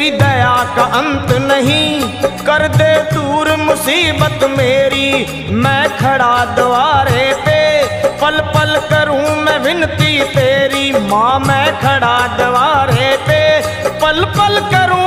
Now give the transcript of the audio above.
तेरी दया का अंत नहीं, कर दे दूर मुसीबत मेरी। मैं खड़ा द्वारे पे पल पल करूं मैं विनती तेरी। माँ मैं खड़ा द्वारे पे पल पल करूं